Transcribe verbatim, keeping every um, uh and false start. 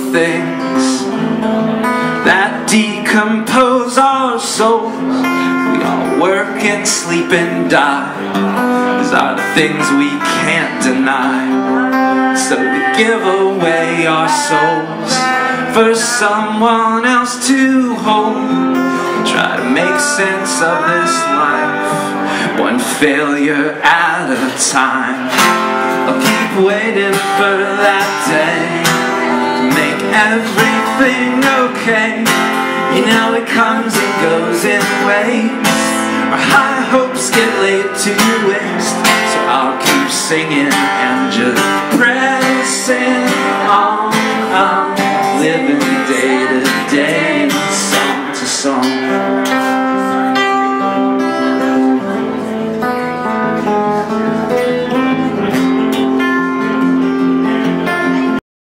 things that decompose our souls. We all work and sleep and die. These are the things we can't deny. So we give away our souls for someone else to hold. Try to make sense of this life, one failure at a time. I'll keep waiting for that day to make everything okay. You know it comes and goes in waves. Our high hopes get laid to waste. So I'll keep singing and just pressing on.